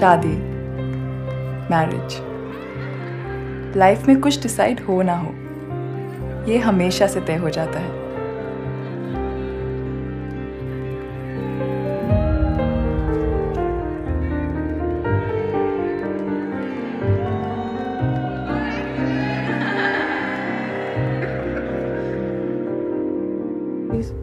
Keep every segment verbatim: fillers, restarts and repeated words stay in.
शादी, marriage, life में कुछ डिसाइड हो ना हो, ये हमेशा से तय हो जाता है। He's,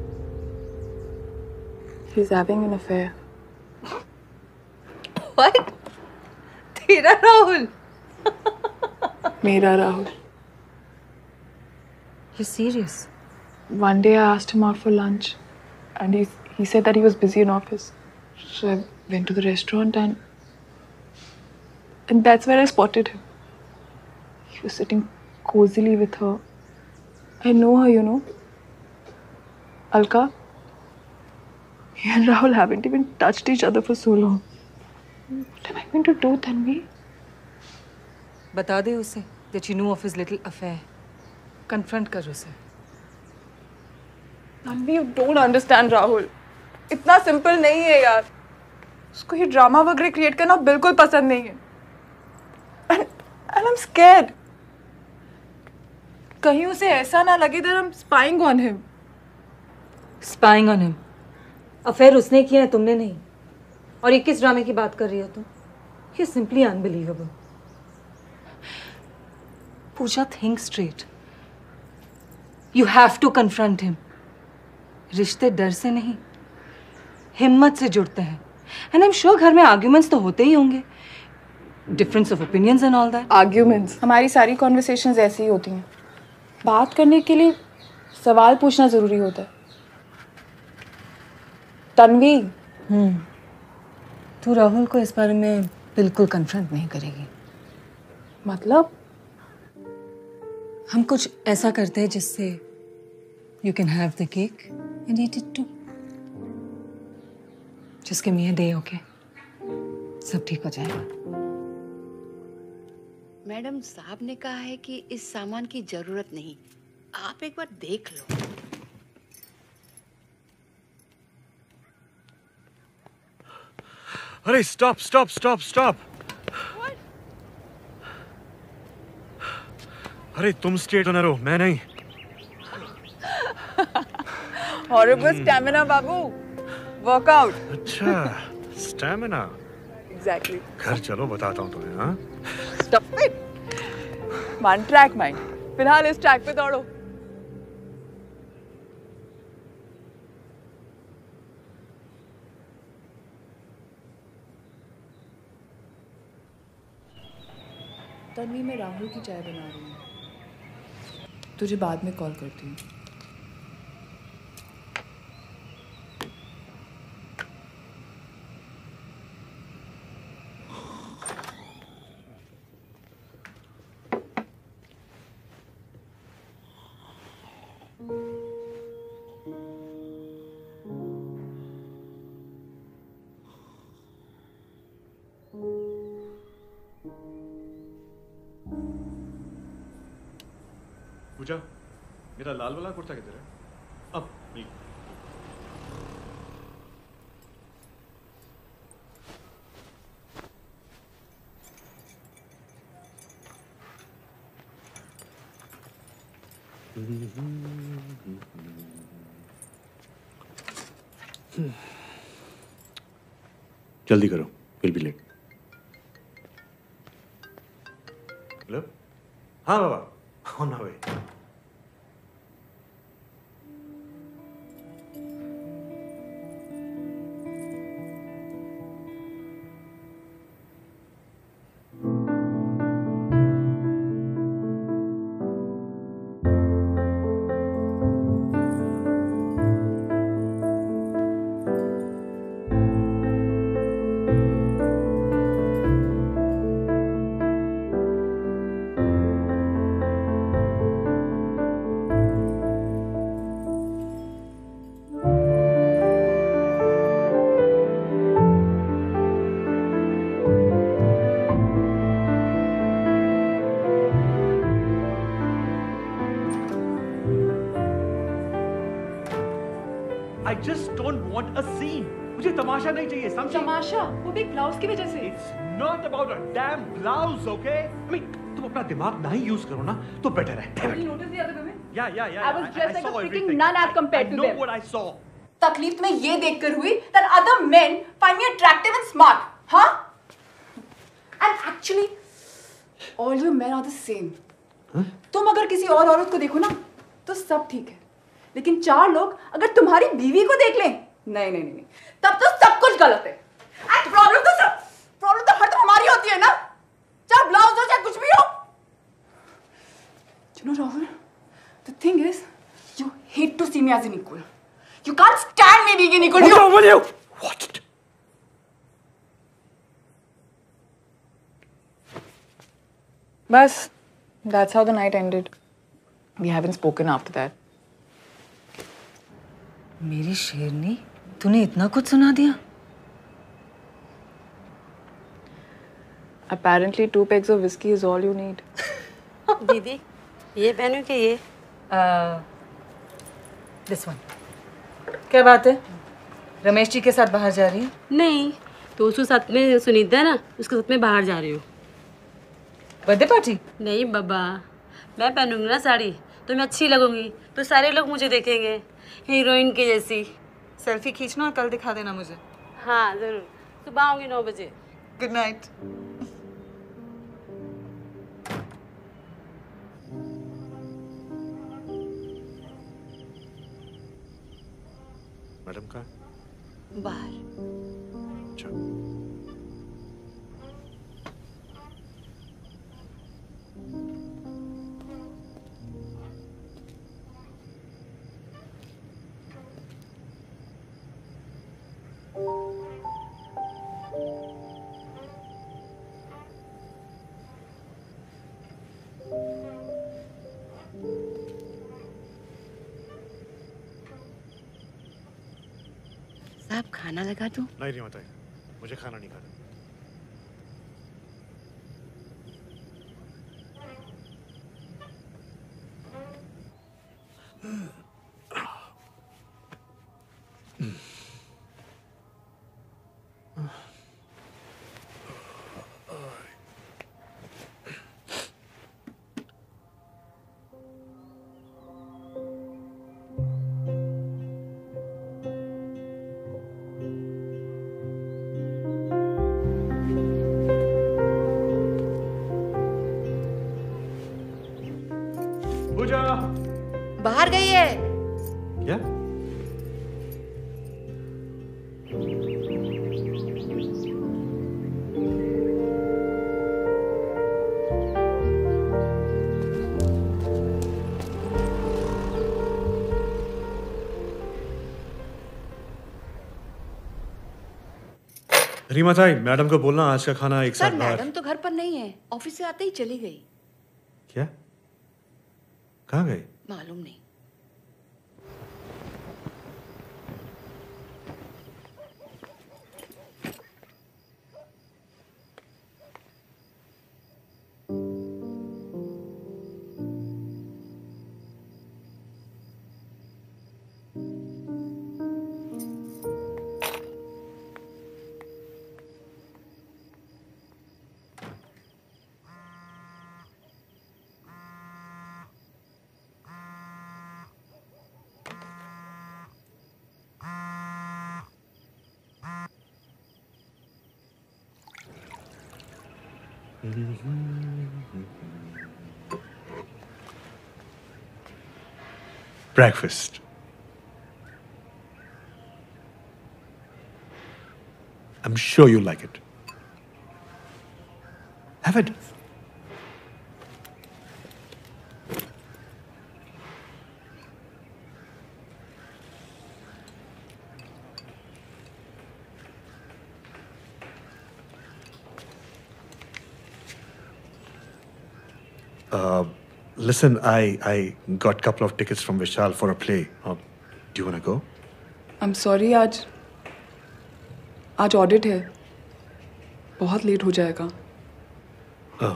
he's having an affair. What? तेरा राहुल? मेरा Rahul. You're serious? One day I asked him out for lunch, and he he said that he was busy in office. So I went to the restaurant, and and that's where I spotted him. He was sitting cozily with her. I know her, you know. Alka. He and Rahul haven't even touched each other for so long. What am I going to do, Tanvi? बता दे उसे that you knew of his little affair. Confront कर उसे. Tanvi, you don't understand Rahul. इतना simple नहीं है यार. उसको ये ड्रामा वगैरह क्रिएट करना बिल्कुल पसंद नहीं है. And, and I'm scared. कहीं उसे ऐसा ना लगे that I'm spying on him. Spying on him. Affair उसने किया है, तुमने नहीं. और ये किस ड्रामे की बात कर रही हो तुम? You're simply unbelievable. Puja, think straight. You have to confront him. रिश्ते डर से नहीं, हिम्मत से जुड़ते हैं. And I'm sure घर में arguments तो होते ही होंगे. Difference of opinions and all that. Arguments. हमारी सारी conversations ऐसी ही होती हैं. बात करने के लिए सवाल पूछना जरूरी होता है. तन्वी. हम्म. तू राहुल को इस बारे में बिल्कुल कन्फ्रंट नहीं करेगी. मतलब? हम कुछ ऐसा करते हैं जिससे you can have the cake and eat it too. Just give me a day, okay? सब ठीक हो जाएगा. मैडम साहब ने कहा है कि इस सामान की जरूरत नहीं. आप एक बार देख लो. अरे स्टॉप स्टॉप स्टॉप स्टॉप. अरे तुम स्ट्रेट होना रहो, मैं नहीं. Horrible stamina, बाबू. Workout. अच्छा, स्टैमिना. Exactly. घर चलो, बताता हूँ तुम्हें. हाँ? Stop it. One track mind. फिलहाल इस ट्रैक पे दौड़ो. तन्वी, मैं राहुल की चाय बना रही हूँ. तुझे बाद में कॉल करती हूँ. पूजा, मेरा लाल वाला कुर्ता किधर है? अब नहीं. जल्दी करो, विल बी लेट. हेलो. हाँ बाबा, on my way. I just don't want a scene. मुझे तमाशा नहीं चाहिए, समझी? तमाशा वो भी एक ब्लाउज की वजह से। It's not about a damn blouse, okay? I mean, तुम अपना दिमाग ना ही यूज करो ना तो बेटर है। Did you notice the other women? Yeah, yeah, yeah. I was dressed like saw a freaking everything. nun as compared I, to I know them. what I saw. तकलीफ तुम्हें ये देखकर हुई that other men find me attractive and smart, huh? And actually, all you men are the same. Huh? तुम अगर किसी और औरत को देखो ना तो सब ठीक है, लेकिन चार लोग अगर तुम्हारी बीवी को देख लें, नहीं नहीं नहीं, तब तो सब कुछ गलत है। And प्रॉब्लम तो सब प्रॉब्लम तो हर तो हमारी होती है ना, चाहे ब्लाउज हो चाहे कुछ भी हो। You know, Rahul, the thing is, you hate to see me as an equal. You can't stand me being an equal. Will you? Will you? Watch it. Bas, that's how the night ended. We haven't spoken after that. मेरी शेरनी, तूने इतना कुछ सुना दिया? Apparently, two pegs of whiskey is all you need. दीदी ये पहनूं कि ये? This one. क्या बात है? रमेश जी के साथ बाहर जा रही है? नहीं, तो उसके साथ में सुनीता है ना, उसके साथ में बाहर जा रही हूँ। Birthday party? नहीं बाबा, मैं पहनूंगी ना साड़ी तो मैं अच्छी लगूंगी, तो सारे लोग मुझे देखेंगे हीरोइन की जैसी। सेल्फी खींचना और कल दिखा देना मुझे। हाँ जरूर, सुबह आऊंगी नौ बजे। Good night. मैडम का बाहर। अच्छा। साहब खाना लगा दूं? नहीं नहीं बताइए, मुझे खाना नहीं खाना। पूजा बाहर गई है। क्या? रीमा ताई, मैडम को बोलना आज का खाना एक सर साथ बाहर। मैडम तो घर पर नहीं है, ऑफिस से आते ही चली गई। क्या? कहाँ गए? मालूम नहीं। Breakfast. I'm sure you like it. Have it. Uh, listen, I I got a couple of tickets from Vishal for a play. Uh, do you want to go? I'm sorry, आज आज ऑडिट है, बहुत late हो जाएगा। Oh.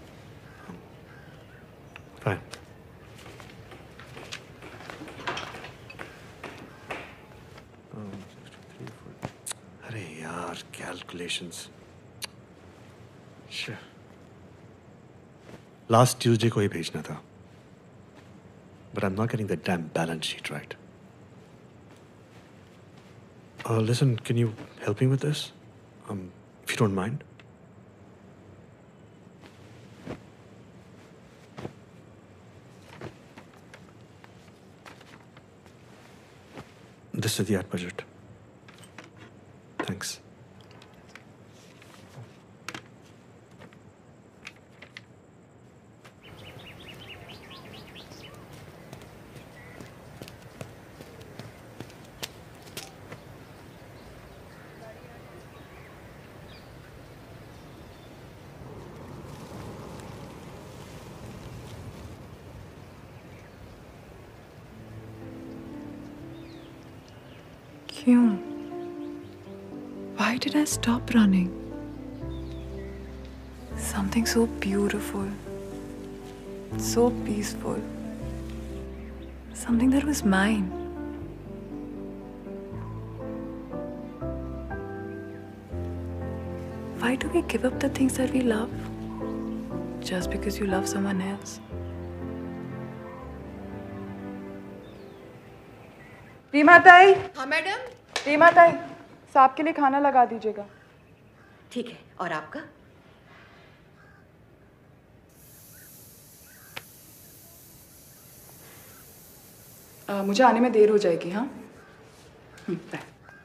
Fine. Um, three, four. calculations. Sure. Last Tuesday को ही भेजना था. But I'm not getting the damn balance sheet right. Uh, listen, can you help me with this? Um, if you don't mind. This is the ad budget. Thanks. क्यों? Why did I stop running? Something so beautiful, so peaceful, something that was mine. Why do we give up the things that we love just because you love someone else? Reema ताई, हाँ madam. Reema ताई, साहब के लिए खाना लगा दीजिएगा। ठीक है, और आपका? आ, मुझे आने में देर हो जाएगी। हाँ, bye.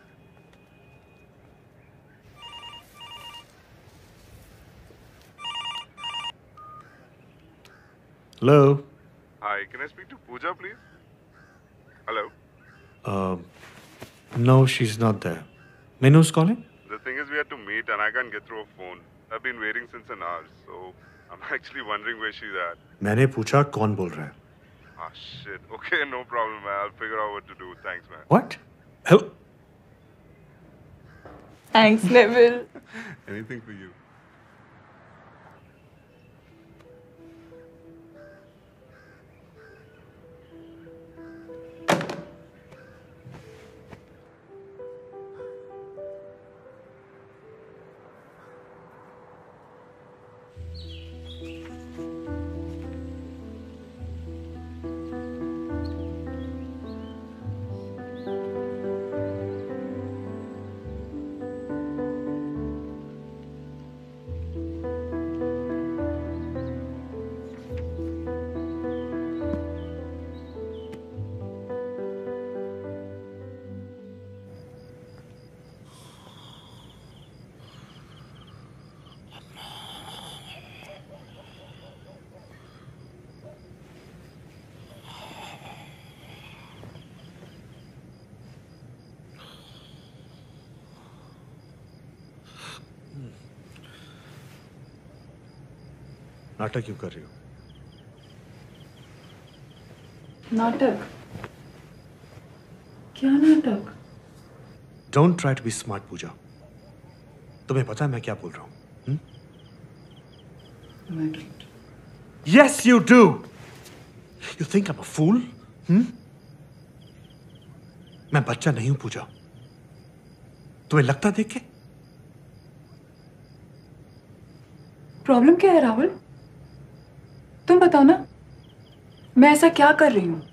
Hello. Hi, can I speak to Pooja, please? Hello? Um, no, she's not there. May I know who's calling? The thing is, we had to meet and I can't get through a phone. I've been waiting since an hour, so I'm actually wondering where she's at. मैंने पूछा कौन बोल रहा है? Ah, shit. Okay, no problem, man. I'll figure out what to do. Thanks, man. What? Hello? Thanks, Neville. Anything for you. नाटक क्यों कर रही हो? नाटक? क्या नाटक? Don't try to be smart, Pooja. तुम्हें पता है मैं क्या बोल रहा हूँ? Hmm? No, I don't. Yes, you do. You think I'm a fool? Hmm? मैं बच्चा नहीं हूं, पूजा। तुम्हें लगता देख के? प्रॉब्लम क्या है राहुल? तुम बताओ ना, मैं ऐसा क्या कर रही हूं?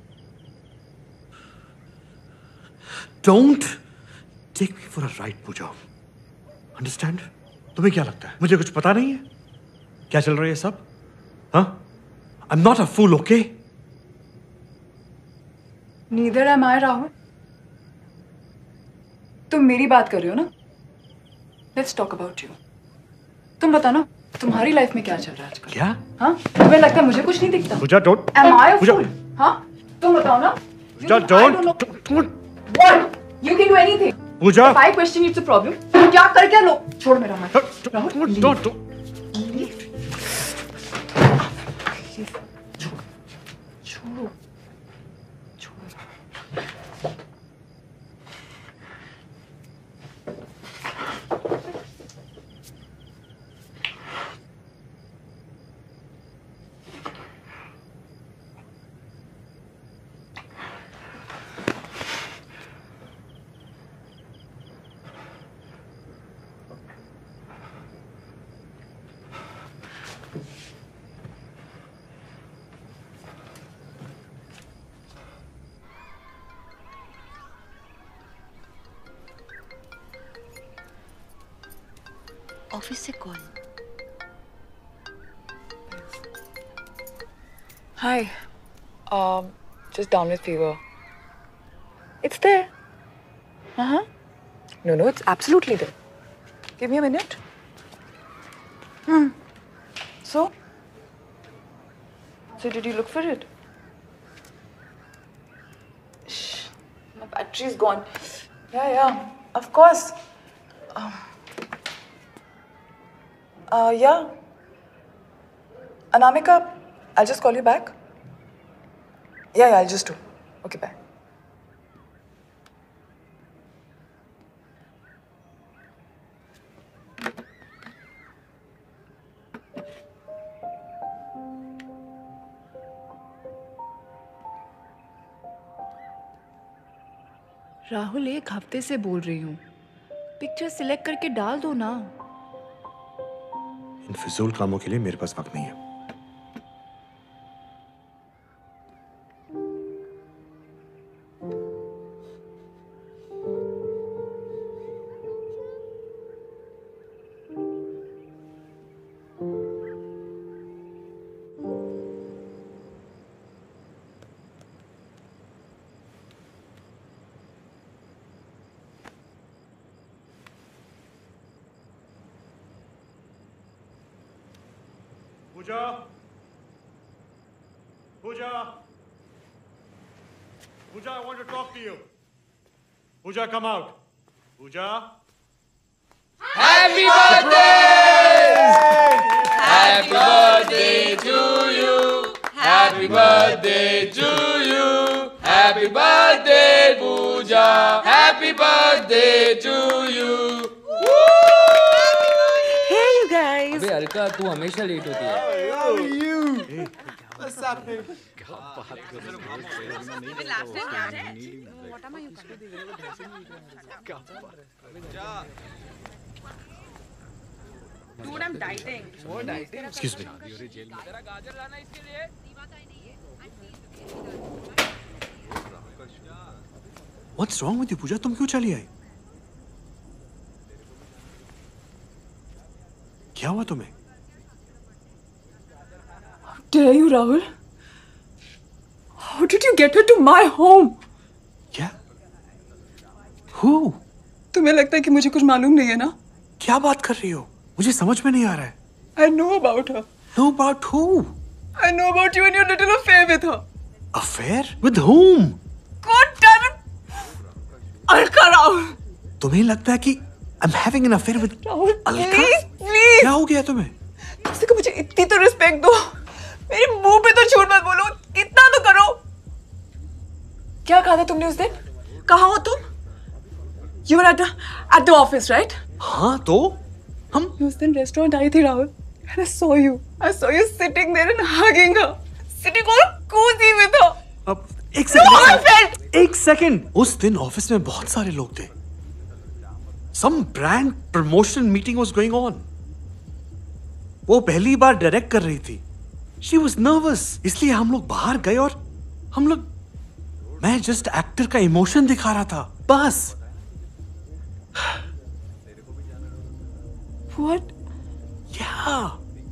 Don't take me for a ride, Puja. Understand? तुम्हें क्या लगता है? मुझे कुछ पता नहीं है? क्या चल रहा है सब? हाँ? I'm not a fool, okay? Neither am I, Rahul. तुम मेरी बात कर रहे हो ना? Let's talk about you. तुम बताओ ना, तुम्हारी लाइफ में क्या चल रहा है आजकल? क्या? हाँ? तुम्हें लगता है मुझे कुछ नहीं दिखता? पूजा, don't. Am I a Puja, fool? हाँ? तुम बताओ ना? You Puja, think I don't. don't know- Don't. What? You can do anything. Puja. If I question it's a problem. तुम क्या कर क्या लो? छोड़ मेरा हाथ। Rahul, Don't. leave. Don't. Don't. छोड़ो। छोड़ो। ऑफिस से call. Hi. Um, just down with fever. It's there. Uh-huh. No, no, it's absolutely there. Give me a minute. Hmm. So? So did you look for it? Shh. My battery's gone. Yeah, yeah. Of course. Um, uh, yeah. Anamika, I'll just call you back. Yeah, yeah, I'll just do. Okay, bye. Rahul, एक हफ्ते से बोल रही हूँ, picture select करके डाल दो ना। इन फिजूल कामों के लिए मेरे पास वक्त नहीं है। Pooja? Pooja? Pooja, I want to talk to you. Pooja, come out. Pooja? Happy birthday! Happy birthday to you. Happy birthday to you. Happy birthday, Pooja. Happy birthday to you. Hey you guys. अबे अलका, तू हमेशा late होती है। Dude, I'm dieting. Excuse me. What's wrong with you, Pooja? तुम क्यों चली आई? क्या हुआ तुम्हें? How dare you, Rahul? How did you get her to my home? क्या? Who? तुम्हें लगता है कि मुझे कुछ मालूम नहीं है ना? क्या बात कर रही हो? मुझे समझ में नहीं आ रहा है। I know about her. Know about who? I know about you and your little affair with her. Affair? With whom? God damn it! Alka, Rahul. तुम्हें लगता है कि I'm having an affair with Rahul, Alka? please, please. क्या हो गया तुम्हें? कम से कम मुझे इतनी तो रिस्पेक्ट दो। मेरे मुंह पे तो झूठ मत बोलो, इतना तो करो। क्या कहा था तुमने उस दिन? कहाँ हो तुम? You were at the at the office, right? हाँ तो हम उस दिन रेस्टोरेंट आई थी Rahul, and I saw you. I saw you sitting there and hugging her, sitting all cozy with her. अब एक No, I सेकंड felt. एक second उस दिन ऑफिस में बहुत सारे लोग थे। Some brand promotion meeting was going on. वो पहली बार डायरेक्ट कर रही थी। She was nervous, इसलिए हम लोग बाहर गए और हम लोग मैं जस्ट एक्टर का इमोशन दिखा रहा था, बस। What? Yeah.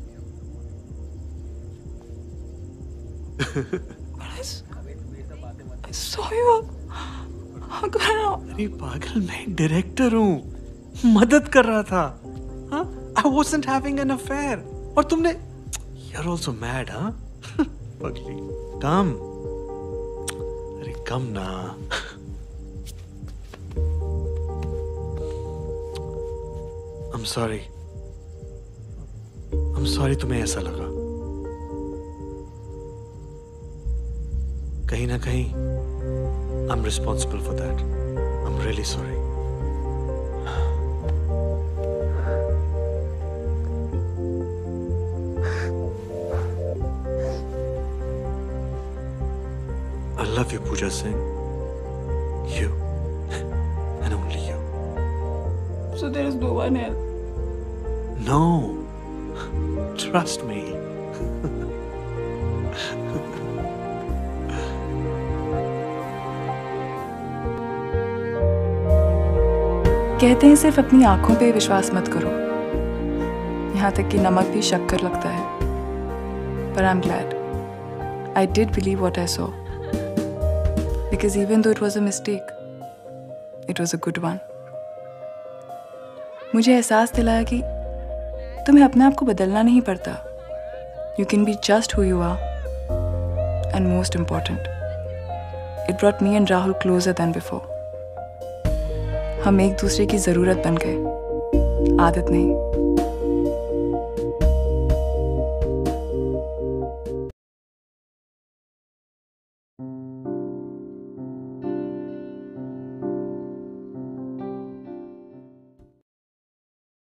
But I, s- I saw you hug her out. अरे पागल, मैं डायरेक्टर हूँ, मदद कर रहा था। हाँ? I wasn't having an affair. और तुमने You're also mad, हाँ? पगली, कम। अरे कम ना। I'm sorry. I'm sorry तुम्हें ऐसा लगा। कहीं ना कहीं I'm responsible for that. I'm really sorry. I love you, Pooja Singh. You. And only you. So there is no one else. No. Trust me. कहते हैं सिर्फ अपनी आंखों पे विश्वास मत करो, यहाँ तक कि नमक भी शक्कर लगता है। पर I am glad I did believe what I saw, because even though it was a mistake, it was a good one. मुझे एहसास दिलाया कि तुम्हें अपने आप को बदलना नहीं पड़ता। You can be just who you are, and most important, it brought me and Rahul closer than before. हम एक दूसरे की ज़रूरत बन गए, आदत नहीं।